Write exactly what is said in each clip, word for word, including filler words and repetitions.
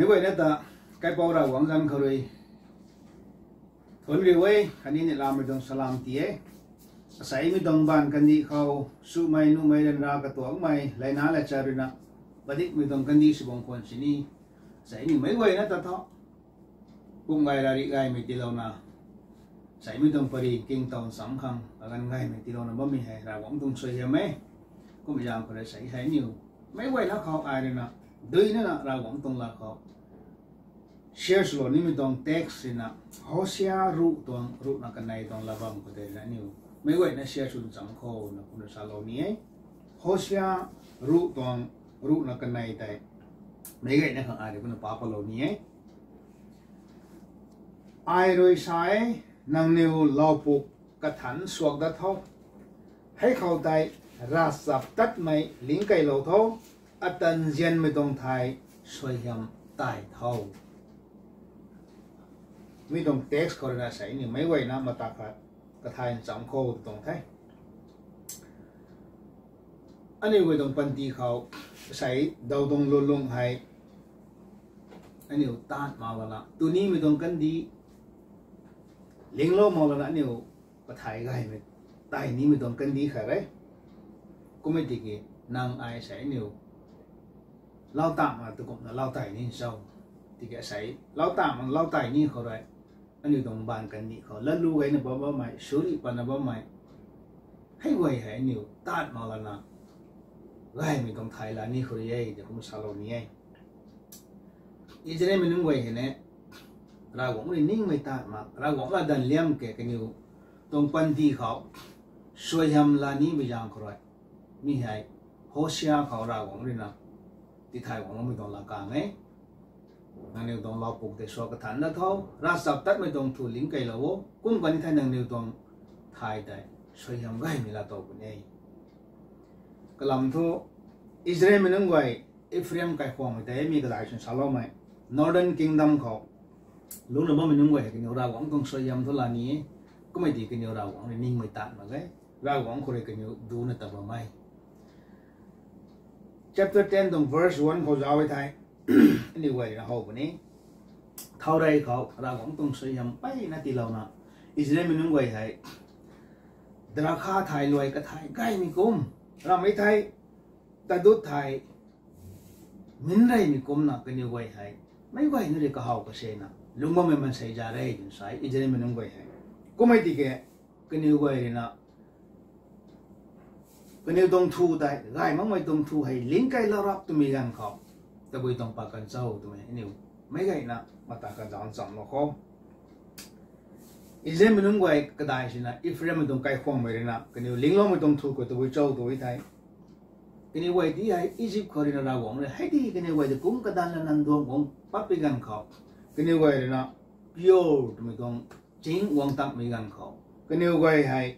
vậy đó ta cái bao ra quảng dân khơi rồi thuần điều ấy anh ấy làm một đồng salam tía sai một đồng bàn cần đi khâu su mai nu mai lên ra cái tuang mai lại ná lại chơi rồi nè và đi một đồng cần đi sử dụng quan xin đi sai như mấy vậy đó ta thọ cùng ngày là đi gai mấy tiêu nào sai một đồng pari kinh tàu sắm khăng và gần gai mấy tiêu nào bấm mình hay ra quảng tung xoay hiểm ấy cũng bây giờ có thể sai hay nhiều mấy vậy nó khó ai rồi nè đôi nữa là quảng tung là khó share slow ni mi tong text ina Hosea ru tong ru na kanai tong lavam ko te na niu mai wai na share sun chang kho na kun sa lo ni ai Hosea ru tong ru na kanai tai mai gai na khang ai kun pa pa lo ni ai ai roi sai nang niu lo pu ka than suak da tho hai khau tai ra sap tat mai ling kai lo tho atan jian mi tong thai soi hiam tai tho mi đồng text có là sai như mấy vậy na mà ta phải cái thay chấm khô đồng thế anh ấy với đồng phân ti khâu sai đầu đồng lunlung hay anh ấy tan màu là tu ní mi đồng cân đi liên lô màu là anh ấy cái thay cái này tay ní mi đồng cân đi khá đấy cũng mấy cái năng ai sai nhiều lao tạm mà tôi cũng là lao tài nên sau thì cái sai lao tạm mà lao tài như khâu đấy anh ấy đồng bàn cần đi khó lần lưu cái này bao bao mày số đi bàn là bao mày hay vậy hay nhiều tát mà là na gai mình đồng Thái là ni khơi ấy để không sao ni ấy Israel mình nung vậy này ra cũng đi nín mấy tát mà ra cũng là đàn liam cái cái nhiều đồng pan đi khó xuôi hầm là ni bây giờ rồi mi hay Hosea khó ra cũng đi na thì Thái cũng mới đồng là càng ấy năng niu tong lao puk te so ka than na tho ra sap tat mai tong thu ling kai lo kum kan thai năng niu tong thai dai soi ham gai mi la to bu nei kalam tho Israel min nang wai Ephraim kai khong mai te mi ka dai chen salo mai Northern Kingdom kho lu na ba min nang wai ke niu ra wang tong soi ham tho la ni ko mai ti ke niu ra wang ni ning mai tat ma gai ra wang ko re ke niu du na ta ba mai chapter ten tong verse one kho jaw ai thai anyway là hậu của ní thâu đâyเขาเราcũngต้องใช้ยำไปนะที่เรานะอิสราเอลมันนุ่งไว้ให้ราคาไทยรวยก็ไทยใกล้มีกุมเราไม่ไทยแต่ดุไทยมินไรมีกุมนะก็นิ่งไว้ให้ไม่ไว้นี่เลยก็เขาก็เสียนะลุงบ่ไม่มันใส่จาระให้จนใส่อิสราเอลมันนุ่งไว้ให้ก็ไม่ติแกก็นิ่งไว้เลยนะก็นิ่งต้องทูได้ไงมั่งไม่ต้องทูให้ลิงก์ใกล้เรารับตัวมีกันเขาtabui tong pakan sau tu mai Aniu mấy cái na mata ka jang jang lo kho Israel minung wai kadai sina Ephraim tong kai khong mai na kaniu linglo mai tong thu ko tabui chau tu thai kaniu wai di ai Egypt khori na ra wong le hai di kaniu wai de kum ka dan la nan dong wong pap pi gan kho kaniu wai na pure tu mai tong jing wong tak mai gan kho kaniu wai hai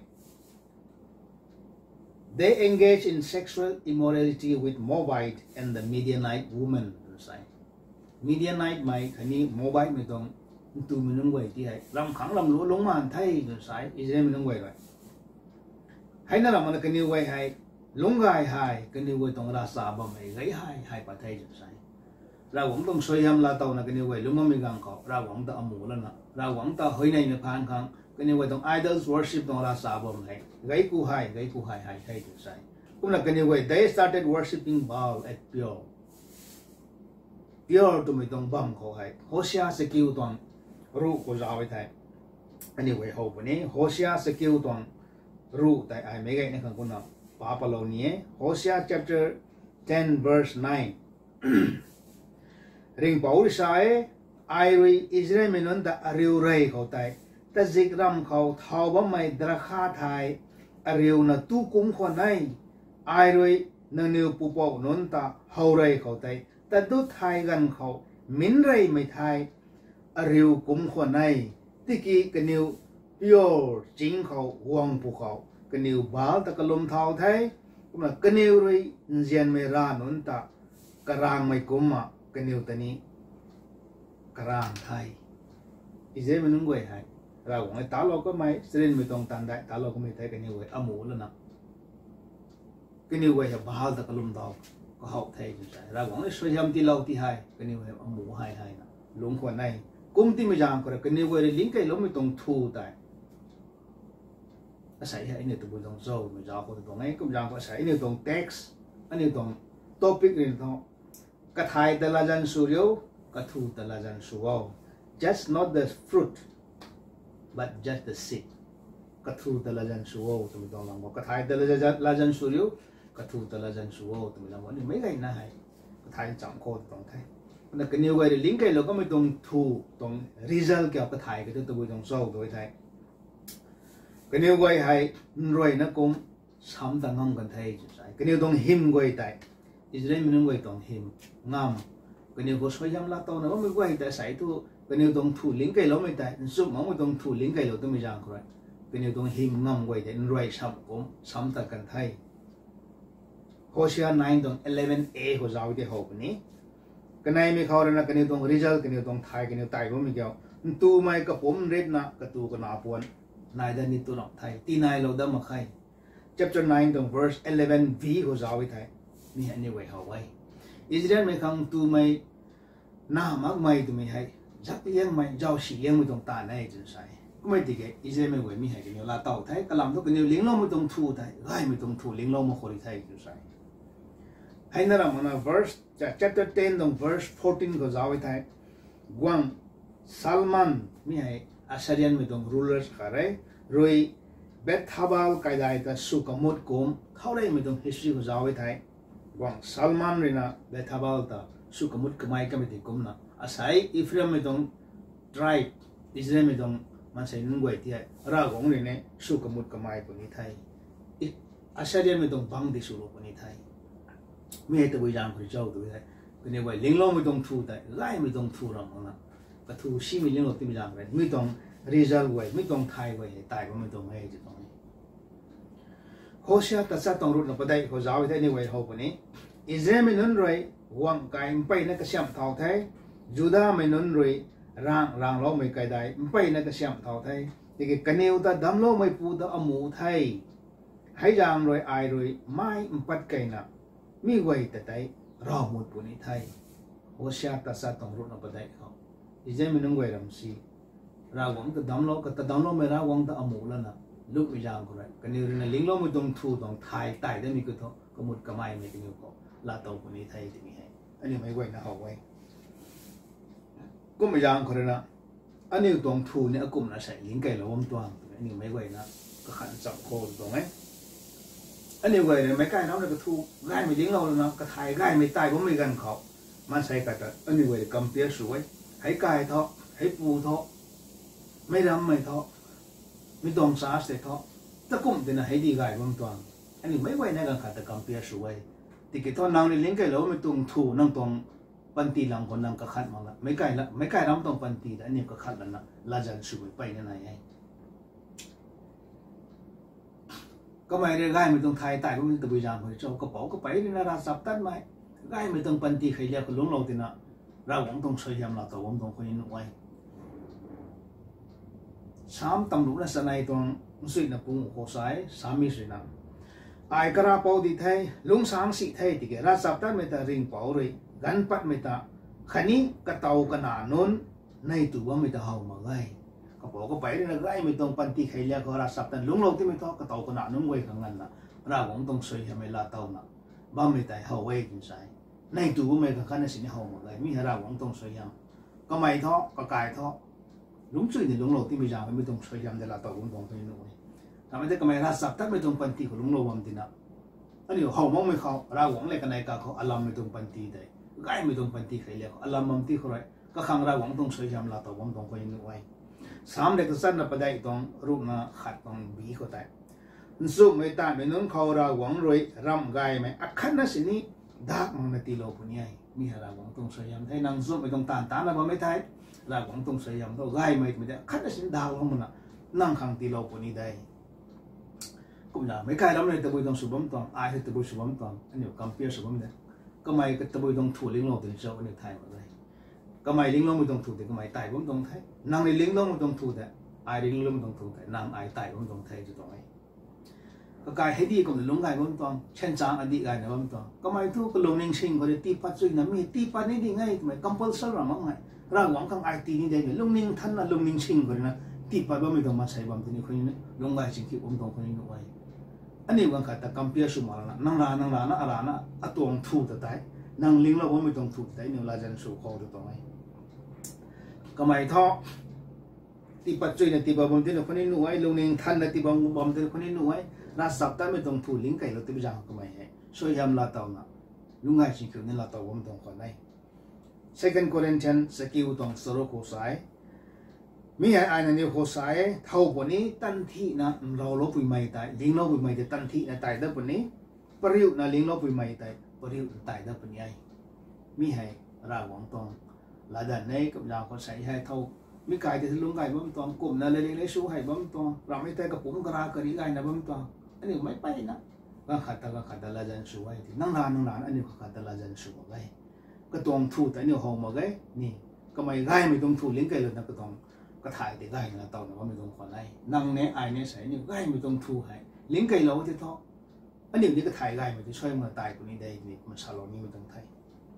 they engage in sexual immorality with Moabite and the Midianite women. Midianite mai khani Moabite mai tong tu minung wei ti hai ram khang lam lu long man thai du sai Israel minung wei rồi. Hai na ram na khani wei hai long gai hai khani wei tong ra sa ba mai gai hai hai pa thai du sai. Ra wong tong soi ham la tau na khani wei lu ma mi gang kho ra wong ta amu la na ra wong ta hoi nei me phan khang khani wei tong idols worship tong ra sa ba mai gai ku hai gai ku hai hai thai du sai. Cũng là khani wei they started worshiping Baal at Peor. Peor tu mi tong bam kho hai Hosea se kiu tong ru ko jaw thai anyway ho bani Hosea se kiu tong ru tai ai me gai na khang kun na pa pa lo ni Hosea chapter ten verse nine ring paul sai ai ri Israel menon da ariu rai kho tai ta zikram kho thau ba mai dra kha thai ariu na tu kum kho nai ai ri nang niu pu po non ta hau rai kho tai ta du thai gan kho min rai mai thai ariu kum kho nai tiki ke niu pure chính kho wang pu kho ke niu bal ta kalum thau thai cũng là ke niu ri jian me ra non ta karang mai kum ma ke niu tani karang thai Israel mình ngồi hai ra cũng ai tá lo có mấy Israel mình tông tan đại tá lo có mấy thấy cái niu cái amu luôn nè cái niu cái là bahal ta kalum thau ก็หอบไทยจุดใส่เราหวังเลยสวยยำที่เราที่ให้กันนี่ว่าหมูให้ให้นะหลงคนในกุ้งที่ไม่จางก็เลยกันนี่ว่าลิงก์ไก่ล้มไม่ตรงทูแต่อาศัยให้เนี่ยตัวบนตรงโซ่ไม่จางคนตรงไหนก็จางก็อาศัยเนี่ยตรง text อันนี้ตรง topic นี่ตรงกระทายแต่ละจันสุริโอกระทูแต่ละจันสุว just not the fruit but just the seed กระทูแต่ละจันสุวตัวไม่ต้องลองบอกกระทายแต่ละจันละจันสุริโอกระทูแต่ละจันสุวตัวไม่ต้องบอกนี่ไม่ไงนะให้กระทายจังโคตรตรงไทยนั่นก็เนี่ยว่าลิงก์ไก่เราก็ไม่ตรงทูตรง result เกี่ยวกับกระทายก็ตัวไม่ตรงโซ่ตัวไทยก็เนี่ยว่าให้รวยนักกงซ้ำต่างงามกันไทยจุดใส่ก็เนี่ยตรงหิมก็ไทยอิสราเอลมันก็ตรงหิมงามก็เนี่ยก็สวยยำลาตัวนะว่าไม่ก็ไทยใส่ตัวก็เนี่ยตรงทูลิงก์ไก่เราไม่ไทยสุดมันไม่ตรงทูลิงก์ไก่เราต้องไม่จางคนก็เนี่ยตรงหิมงามก็ไทยรวยซ้ำกงซ้ำต่างกันไทย Hosea ไนน์ตรง eleven a หัวใจที่หกนี้ก็ในมีเขาเรื่องก็เนี่ยตรง result ก็เนี่ยตรงไทยก็เนี่ยไต่ก็ไม่เกี่ยวตัวไม่ก็ผมเรียนนะก็ตัวก็น่าปวนนายเดินนี่ตัวหนอกไทยที่นายเราเดินมาใคร chapter nine ตรง verse eleven v หัวใจไทยนี่อันนี้ไว้เอาไว้อิสราเอลไม่คำตัวไม่น่ามากไม่ตัวไม่ให้จักเลี้ยงไม่เจ้าสีเลี้ยงไม่ตรงตาในจุดใส่ก็ไม่ติดกับอิสราเอลไม่ไว้ไม่ให้กันเนี่ยลาเต่าไทยกะลำทุกกันเนี่ยเลี้ยงเราไม่ตรงทูไทยไล่ไม่ตรงทูเลี้ยงเรามาคนไทยจุดใส่ให้นั่นมันนะ verse จาก chapter ten ตรง verse fourteen หัวใจไทยกวางซัลมันไม่ให้อาชารียนไม่ตรง rulers อะไรรวยเบธฮาบาลไกได้แต่สุกมุดกุมเขาได้ไม่ต้อง history ของเจ้าไว้ไทยหวังซัลมันเลยนะเบธฮาบาลแต่สุกมุดกไม่ก็ไม่ติดกุมนะอาศัยอิฟราไม่ต้อง tribe อิสราเอลไม่ต้องมันใช้นุ่งไว้ที่รากของเลยเนี่ยสุกมุดกไม่คนนี้ไทยอาชาเรียนไม่ต้องบังดิสุโลคนนี้ไทยไม่ให้ตัวอย่างของเจ้าตัวไทยคนนี้ไว้เลี้ยงเราไม่ต้องทูแต่ไล่ไม่ต้องทูเรานะก็ทูชีไม่เลี้ยงเราที่ไม่อย่างไรไม่ต้องresult ไว้ไม่ต้องไทยไว้ตายก็ไม่ต้องให้จุดตรงนี้โฮเชียตัดสัตว์ต้องรู้นับได้เขาจะเอาไว้ในไว้เขาคนนี้อิสราเอลไม่นุนรวยหวังกายไปนักเสียมเท่าไทยยูดาห์ไม่นุนรวยร่างร่างเราไม่ไกลได้ไปนักเสียมเท่าไทยที่กันเนวตาดำเราไม่พูดอมูไทยให้จางรวยไอรวยไม่ปัดไกลนักมีไว้แต่ไทยรอหมดปุ่นไทยโฮเชียตัดสัตว์ต้องรู้นับได้เขาอิสราเอลไม่นุนไว้รำซีราวังก็ดำล้อก็ดำล้อไม่ราวังแต่อมูแล้วนะลูกไม่จางก็เลยกันนี่เรื่องลิงล้อไม่ต้องทูต้องไทยไต่ได้มีก็ท้อก็มุดก็ไม่ไม่กันอยู่ก็ลาเตาคนนี้ไทยที่มีให้อันนี้ไม่ไหวนะเอาไว้ก็ไม่จางก็เลยนะอันนี้ต้องทูเนี่ยกลุ่มน่ะใส่ลิงไก่เราวงตัวอันนี้ไม่ไหวนะก็ขันจับโคนตรงไหมอันนี้ไหวเลยไม่ใกล้น้ำเลยก็ทูง่ายไม่ลิงเราแล้วนะก็ไทยง่ายไม่ไต่ก็ไม่กันเขามันใส่กันแต่อันนี้ไหวกำเปียสวยให้ไก่ท้อให้ปูท้อไม่รำไม่ท้อไม่ต้องสาเสียท้อตะกุ่มแต่น่ะให้ดีกายบางตัวอันนี้ไม่ไหวในการขัดตะกำเปียสวยติดกิจนั่งในเลี้ยงไก่แล้วไม่ต้องถูนั่งตรงปันตีหลังคนนั่งกระขัดมาละไม่ไก่ละไม่ไก่รำตรงปันตีแต่อันนี้กระขัดแล้วนะลาจันสวยไปนั่นไงก็ไม่ได้ง่ายไม่ต้องไทยตายก็ไม่ต้องบุญยามคนเจ้ากระเป๋าก็ไปนี่นะราสับตันไหมง่ายไม่ต้องปันตีใครเรียกคนหลงเราตินะเราหวังต้องช่วยยามเราตัวหวังต้องคนนี้นุ่งไว้สามตำรวจและสนายตรงสุดนับปุ่งโคสายสามีสุดนับไอกระเป๋าดีไทยลุงสางสิไทยที่เกรัสับตันไม่ตาริงเป๋าเลยกันปัดไม่ตาขันนี้กระเตากันหนานุนในตัวไม่ตาเฮามาไงกระเป๋าก็ไปเรื่องไรไม่ต้องปันตีใครเรียกเขารัสับตันลุงเราที่ไม่ท้อกระเตากันหนานุนไว้ข้างนั้นนะเราหวังต้องช่วยให้ไม่ลาเตานะบ้าไม่ตาเฮาไว้กินใส่ในตัวไม่ข้างนั้นสิ่งนี้เฮามาไงมีเราหวังต้องช่วยยังก็ไม่ท้อก็กายท้อลุงช่วยในลุงเราที่ไม่ยากไม่ต้องช่วยยำแต่ละตัวลุงตรงไปนู่นทำให้ได้ก็ไม่รักสับตั้งไม่ต้องปันตีของลุงเราวันที่น่ะอันนี้เขามองไม่เขาเราหวังเลยกันในกาเขาอารมณ์ไม่ต้องปันตีได้ง่ายไม่ต้องปันตีใครเรียกอารมณ์มันที่เขาไรก็ขังเราหวังต้องช่วยยำละตัวลุงตรงไปนู่นไว้สามเด็กสั้นเราไปได้ตรงรูปน่ะขัดตรงบีเขาแต่สู้ไม่ตายไม่นู้นเขาเราหวังรวยรำไก่ไหมอักขันนั่นสินี้ดาบมันตีโลปุ่นใหญ่มีเราหวังต้องช่วยยำให้นางสู้ไม่ต้องตานตานเราไม่ไทยเราหวังต้องใส่ยำเราไล่ไม่ไม่ได้ขั้นสินดาวของมันน่ะนั่งขังตีเราปุ่นนี้ได้ก็ไม่ได้ไม่ใครเราเลยตะบุยต้องสุบมตองอายตะบุยสุบมตองอันนี้กำเปียสุบมเนี่ยก็ไม่ตะบุยต้องถูลิงเราถึงเจ้าในไทยหมดเลยก็ไม่ลิงเราไม่ต้องถูแต่ก็ไม่ตายผมต้องไทยนั่งในลิงเราไม่ต้องถูแต่อายลิงเราไม่ต้องถูแต่นั่งอายตายผมต้องไทยจุดตรงไหนก็กายให้ดีก็มันลงกายบนตองเช่นจางอดีกายนะบนตองก็ไม่ทุกก็ลงนิ่งชิงก็ได้ตีปัดจุยนะมีตีปัดนี่ดีไงทำไมกัมพูชาเรามั่งไงร่างหวังข้างไอตีนี่ได้เนี่ยลงนิ่งท่านน่ะลงนิ่งชิงก็ได้นะตีปัดว่าไม่ต้องมาใส่บำเพ็ญคนนี้ลงกายจริงที่อมตองคนนี้ด้วยอันนี้วันขัดแต่กัมเปียสุมาละนั่งลานั่งลานะอะไรนะอัตวงทูตแต่นั่งลิงเราว่าไม่ต้องทูตแต่เนี่ยเราจะสู่คอตัวตรงไหนก็ไม่ท้อตีปัจจุยเนี่ยตีบอมเทนคนนี้หน่วยลงนิ่งท่านเนี่ยตีบอมบอมเทนคนนี้หน่วยรักสับแต่ไม่ต้องทูลิงไก่เราตีไปจังก็ไม่ให้ช่วยยำลาเตานะลุงไงสิ่งคือเนี่ยลาเตาว่าไม่ต้องคนไหน Second Corinthians สกิลต้องสรุปโคสายมีไอ้ไอ้เนี่ยโคสายเท่าปนี้ตันทีนะเราลบไปไม่ได้ลิงลบไปไม่ได้ตันทีนะตายได้ปนี้ปริวนะลิงลบไปไม่ได้ปริวตายได้ปนี้มีให้ราวงตองลาดันในกับยาวเขาใส่ให้เท่ามีกายจะทะลุกายบ้างตองกลุ่มนั่นเลยเลยสู้ให้บ้างตองเราไม่ได้กับผมกระากระดิ่งกายนะบ้างตองอันนี้ไม่ไปนะก็ขัดตาก็ขัดตาลาจันสู้ให้ที่นั่งนานนั่งนานอันนี้ก็ขัดตาลาจันสู้ไว้ก็ตองทูแต่เนี่ยห้องมาไงนี่ก็ไม่ง่ายไม่ต้องทูลิงก์เลยนะก็ต้องก็ถ่ายแต่ง่ายนะตอนนั้นว่าไม่ต้องคนไรนั่งเนี่ยไอเนี่ยใส่เนี่ยง่ายไม่ต้องทูให้ลิงก์เราที่ท้ออันนี้นี่ก็ถ่ายง่ายมันจะช่วยมันตายตัวนี้ได้นี่มันชาลอนี่ไม่ต้องถ่าย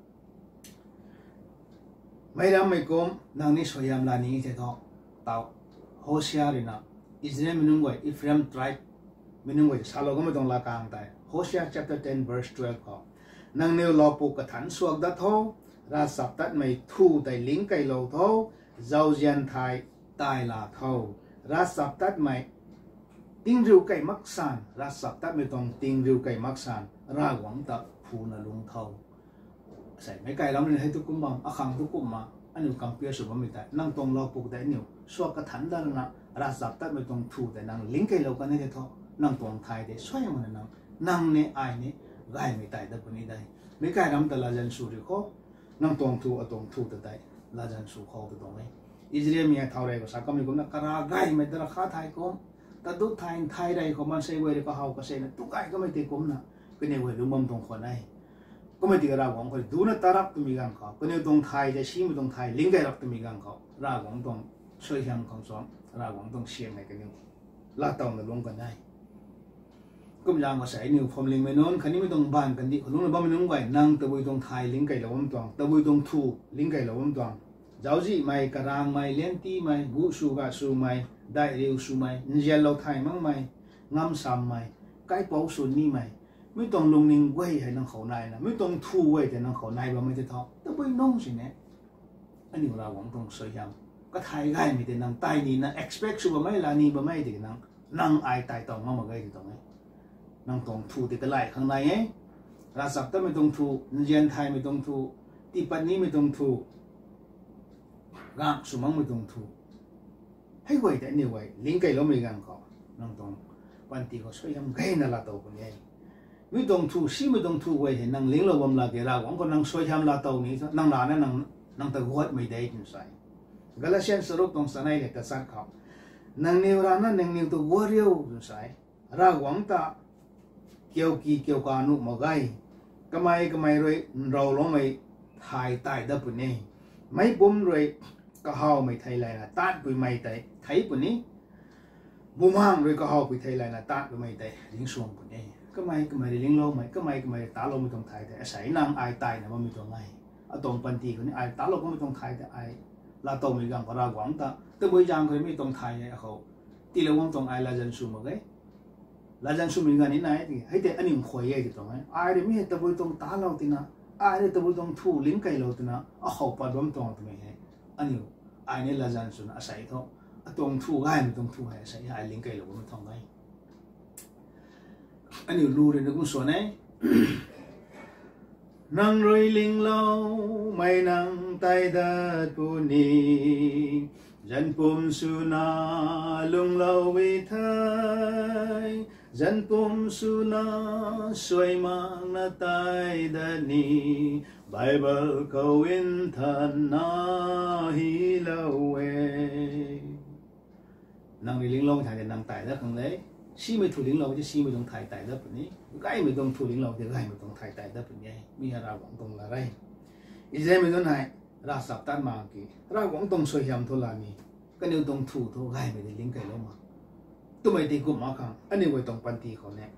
ไม่รำไม่กลมนางนี่ช่วยยามลานี้จะท้อเต่าโฮเซียเลยนะอิสราเอลมินุงไว้อิฟเรมไตรมินุงไว้ชาลอก็ไม่ต้องลากางแต่โฮเซีย chapter ten verse twelve เขานางเนวลอปูกระถันสวกดัดท้อราสับตัดไม่ทูแต่ลิงไก่โลท้อเจ้าเจียนไทยตายลาท้อราสับตัดไม่ติงริวไก่มักสันราสับตัดไม่ต้องติงริวไก่มักสันราหวังตัดผูนลุงท้อใส่ไม่ไกลแล้วมันให้ทุกกุมบังอาคังทุกกุมมาอันนี้คำเปียสุบไม่ได้นั่งตรงรอปกได้เนี่ยสวกกระถันด้านนั้นราสับตัดไม่ต้องทูแต่นั่งลิงไก่เรากันนี่เท่านั่งตรงไทยได้ช่วยมันนั่งนั่งเนี่ยไอ้เนี่ยไก่ไม่ได้แต่คนนี้ได้ไม่ไกลรำแต่ละจันสุริโคนั่งตรงทูอ่ะตรงทูแต่ได้ละจันสุเขาตัวตรงไหนอิสราเอลมีเท่าไรก็สักก็มีคนนักการไก่ไม่แต่ละข้าไทยก็แต่ดูไทยไทยใดเขามันเซเวร์ก็เฮาก็เซนตุกไก่ก็ไม่ตีกุมนะก็เนี่ยเวรุมตรงคนไหนก็ไม่ตีกระราของคนดูนะตารับตัวมีกันเขาก็เนี่ยตรงไทยจะชี้มาตรงไทยลิงก์ได้รับตัวมีกันเขาราของตรงช่วยยังของสองราของตรงเชียงไหนกันเนี่ยลาตองจะลงกันได้ก็ยางก็ใส่นิ้วพรมลิงไม่นอนคันนี้ไม่ต้องบานกันดิคนนู้นบ้านไม่น้องไก่นั่งตะบุยตรงไทยลิงไก่เหล่าวันตวงตะบุยตรงทูลิงไก่เหล่าวันตวงเจ้าจีไม่กระรางไม่เลี้ยนตีไม่กุสุกะสุไม่ได้เรียวสุไม่เจลเราไทยมั่งไม่งำซ้ำไม่ไก่เป่าสุนี่ไม่ไม่ต้องลงนิ่งไว้ให้นั่งเขาในนะไม่ต้องทูไว้แต่นั่งเขาในบ้านไม่จะท้อตะบุยน้องสิเนี่ยอันนี้เราหวังตรงสวยงามก็ไทยง่ายไม่แต่นั่งใต้นี่นะ expect สุบไม่ลานี่บ้านไม่ถึงนั่งนั่งไอตายตองมั่งมาไงถึงตรงนี้นั่งตรงทูติดกระไรข้างในเองราสับแต่ไม่ตรงทูเจียนไทยไม่ตรงทูตีปันนี้ไม่ตรงทูกางสุมังไม่ตรงทูให้ไว้แต่เนี่ยไว้ลิงไก่เราไม่กางเขานั่งตรงวันที่เขาช่วยทำไก่นั่นละตัวคนนี้ไม่ตรงทูซีไม่ตรงทูไว้เห็นนั่งลิงเราบำลาเกล้าหวังก็นั่งช่วยทำละตัวนี้นั่งหลานนั่งนั่งตะวัดไม่ได้จินใส่กาลาเชียนสรุปตรงสนายเล็กกษัตริย์เขานั่งนิวรานั่งนั่งนิวตัววัวเรียวจินใส่ราหวังตาเกี่ยวกีเกี่ยวกานุมาไกก็ไม่ก็ไม่เลยเราลงไม่ถ่ายใต้ดับปุ่นนี่ไม่ปุ่มเลยก็หาไม่ไทยเลยนะตัดไปไม่ไทยไทยปุ่นนี้บุ้มห้างเลยก็หาไปไทยเลยนะตัดไปไม่ไทยลิงส่งปุ่นนี่ก็ไม่ก็ไม่ลิงลงไม่ก็ไม่ก็ไม่ตาลงไม่ต้องไทยแต่อาศัยนางไอตายนะมันไม่ต้องไงเอาตรงปันทีคนนี้ไอตาลงก็ไม่ต้องไทยแต่ไอลาโตมีกังก็ราหวังตาแต่บริจาคคนไม่ต้องไทยเขาตีเราวังตรงไอลาจันสูมาไงลาจันสุมิงานนี่นะที่ให้แต่อันนี้มันข่อยใหญ่ที่ตรงนั้นไอ้เรื่องนี้ตะบุยตรงตาเราตินะไอ้เรื่องตะบุยตรงทูลิงไก่เราตินะอ่ะเขาปัดบอมตรงตรงนี้อันนี้ไอ้เนี่ยลาจันสุนะอาศัยเขาตรงทูง่ายไม่ตรงทูให้อาศัยไอ้ลิงไก่เราไม่ตรงไงอันนี้รู้เลยนะคุณส่วนไหนนั่งรอยลิงเราไม่นั่งใต้ดัดปูนีจันปุ่มสุนาลุงเล่าวิทัยจันปุ่มสุนาสวยมากนะใต้ดัดนี้ไบเบิลเขาอินทันนาฮิลาเวนั่งในลิงลงถ่ายแต่นั่งใต้ดัดข้างเลยชีไม่ถูกลิงเราจะชีไม่ต้องถ่ายใต้ดัดแบบนี้ไก่ไม่ต้องถูกลิงเราจะไก่ไม่ต้องถ่ายใต้ดัดแบบนี้มีอะไรหวังตรงอะไรอิสราเอลไม่ต้องไหนราสับตันมากี่เราหวังตรงสวยงามทุลานีก็เนี่ยตรงถูกทุกไก่ไม่ได้ลิงไก่ลงมาตัวไม่ตีกุมมาขังอันนี้ไว้ตรงปันตีเขาเนี่ย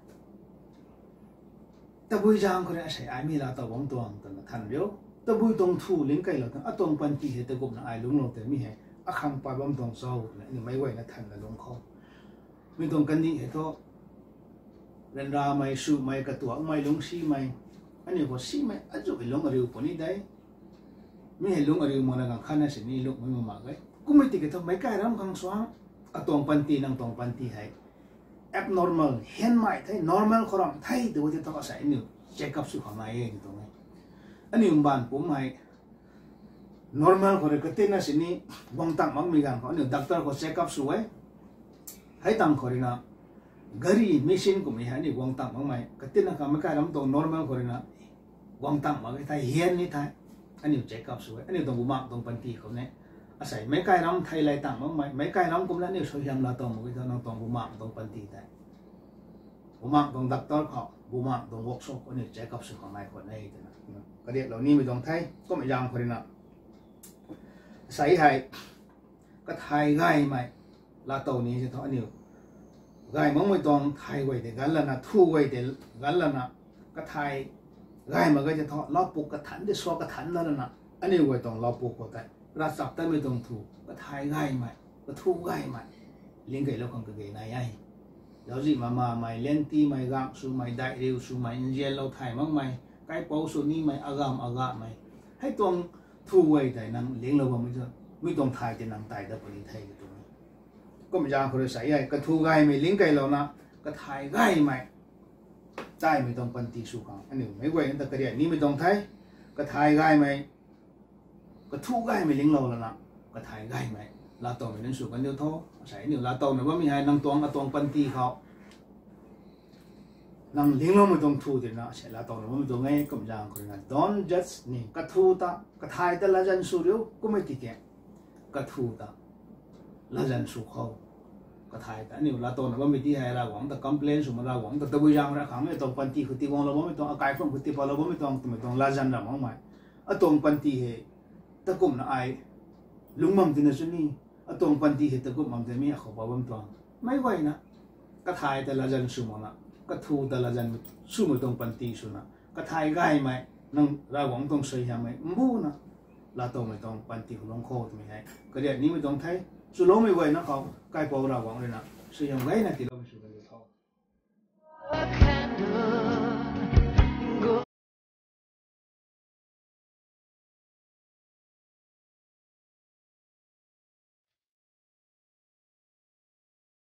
ตะบุยจางคนนี้ใช้ไอ้มีลาตะวงตัวตัวนั้นทันเดียวตะบุยตรงทูลิงไก่เราตั้งอ่ะตรงปันตีเหตุกุมนะไอ้ลุงเราแต่มีเหตุอ่ะขังปลาบอมตรงเศร้าเนี่ยนี่ไม่ไหวนะทันกับลุงเขามีตรงกันนี้เหตุเรนราไม่สูไม่กระตัวไม่ลุงซีไม่อันนี้ก็ซีไม่อาจจะเป็นลุงอะไรปนี้ได้ไม่เห็นลุงอะไรมันอะไรกันขันนั่นสินี่ลุงไม่มาหมากเลยกูไม่ติดกับไม่ใกล้รำขังสว่างอ่ะตรงปันตีนั่งตรงปันตีให้ abnormal เห็นไหมไทย normal คนเราไทยดูที่ต้องอาศัยนี่เช็คอัพสุขภาพเองตรงนี้อันนี้บ้านผมไม่ normal คนเราก็ติดนะสินี่วางตังมั่งมีกันเขาเนี่ยด็อกเตอร์เขาเช็คอัพสวยให้ตังคนเรากรีมิชินก็มีให้นี่วางตังมั่งไหมก็ติดนะเขาไม่กล้าทำตรง normal คนเราวางตังมั่งไทยเห็นนี่ไทยอันนี้เช็คอัพสวยอันนี้ตรงบุมักตรงปันตีเขาเนี่ยอาศัยไม่ใกล้น้ำไทยไรต่างมั้งไหมไม่ใกล้น้ำกุมแล้วเนี่ยช่วยยำลาตองมุ้ยตองตองบุมากตองปันตีได้บุมากตองดักตอร์เขาบุมากตองวอล์กช็อปอันนี้เช็คอัพสุขภาพคนนี้นะก็เดี๋ยวเรานี่ไม่ต้องไทยก็ไม่ยังคนนั้นใส่ให้ก็ไทยง่ายไหมลาตองนี้จะท้ออันนี้ง่ายมั้งไม่ต้องไทยไว้แต่กันแล้วนะทู่ไว้แต่กันแล้วนะก็ไทยง่ายมันก็จะท้อล้อปุกกระถันได้ซัวกระถันแล้วนะอันนี้ไว้ต้องล้อปุกก็ได้รัศมีไม่ต้องถูกก็ทายง่ายไหมก็ถูกง่ายไหมเลี้ยงไก่เราคงจะเก่งนายใหญ่แล้วสิมามาไม่เลี้ยงตีไม่กางสูไม่ได้เร็วสูไม่เย็นเราถ่ายมั้งไหมไก่เป่าสูนี้ไม่อากามอากาไหมให้ตรงถูกไว้แต่นั่งเลี้ยงเราไม่ต้องไม่ต้องถ่ายแต่นั่งตายแต่ปนิไทยตรงนี้ก็ไม่ยากคนใส่ใหญ่ก็ถูกง่ายไหมเลี้ยงไก่เรานะก็ทายง่ายไหมได้ไม่ต้องปันตีสุขังอันนี้ไม่ไหวแต่กระเดียนี้ไม่ต้องไทยก็ทายง่ายไหมก็ทู่ง่ายไม่เลี้ยงเราแล้วนะก็ถ่ายง่ายไหมลาตองเป็นสุกันเดียวท้อใส่เนี่ยลาตองเนี่ยว่ามีให้นางตองนางตองปันตีเขานางเลี้ยงเราไม่ต้องทู่เดี๋ยวนะใส่ลาตองเนี่ยว่าไม่ต้องง่ายก็ไม่ยากคนนั้น don't just นี่ก็ทู่ตาก็ถ่ายแต่ละจันสูเดียวก็ไม่ติดแก่ก็ทู่ตาละจันสูเขาก็ถ่ายแต่เนี่ยลาตองเนี่ยว่าไม่ที่ให้เราหวังแต่ complain สมมติเราหวังแต่ตัวบุญยังเราขังไม่ต้องปันตีคือตีวงเราไม่ต้องอากายฟังคือตีพอเราไม่ต้องไม่ต้องละจันเราหวังไหมอ่ะตองปันตีให้ตะกุมนะไอลุงมั่มที่นั่นสุนีอะตรงปันตีเหตุตะกุมมั่มจะมีเขาบอกว่าตัวไม่ไหวนะก็ถ่ายแต่ละจันสุมานะก็ทูแต่ละจันสุมาตรงปันตีสุนะก็ถ่ายง่ายไหมนั่งเราหวังตรงเสียไหมมูนะลาตรงไม่ตรงปันตีของลงโคตรไม่ใช่ก็เดี๋ยวนี้ไม่ตรงไทยสุโลไม่ไหวนะเขาใกล้พอเราหวังเลยนะเสียไหมนะที่